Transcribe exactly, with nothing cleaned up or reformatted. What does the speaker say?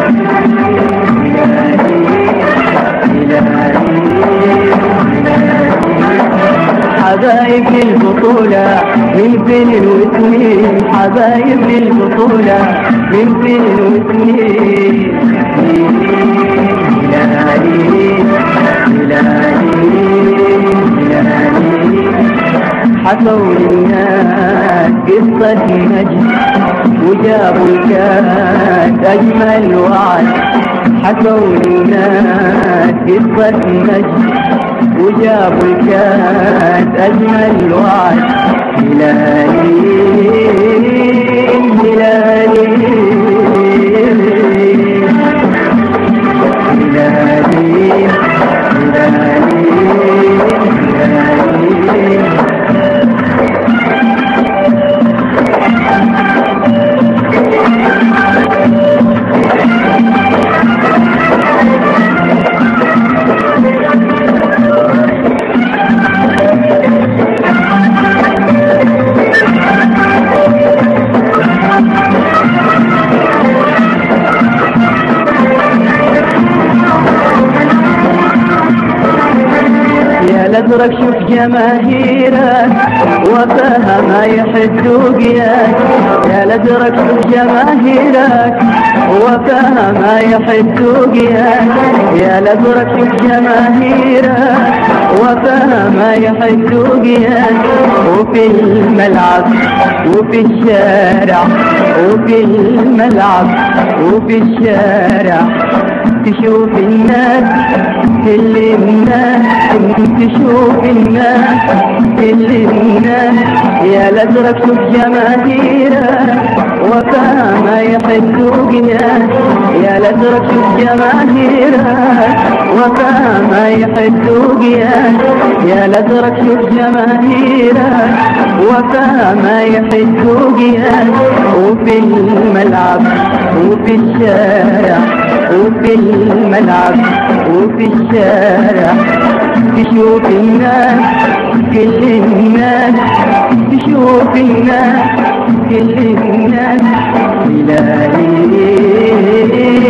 حبايب للبطولة من سنين وسنين، حبايب للبطولة من سنين وسنين. هلالي هلالي هلالي حكوا للناس قصة مجد وجابوا الكاس أجمل وعد. حكوا للناس قصة مجد وجابوا الكاس أجمل وعد. هلالي هلالي هلالي هلالي هلالي الأزرق شوف جماهيرك وفاها ما يحدوا قياك. يا الأزرق شوف جماهيرك وفاها ما يحدوا قياك. يا الأزرق شوف جماهيرك وفاها ما يحدوا قياك. وفي الملعب وفي الشارع وفي الملعب وفي الشارع تشوف الناس كل الناس تشوف الناس كل الناس. يا الأزرق شوف جماهيرك وفاها ما يحدوا قياك. يا الأزرق شوف جماهيرك وفاها ما يحدوا قياك. يا الأزرق شوف جماهيرك وفاها ما يحدوا قياك. وفي الملعب وفي الشارع وفي الملعب وفي الشارع تشوف الناس كل الناس تشوف الناس كل الناس. هلالي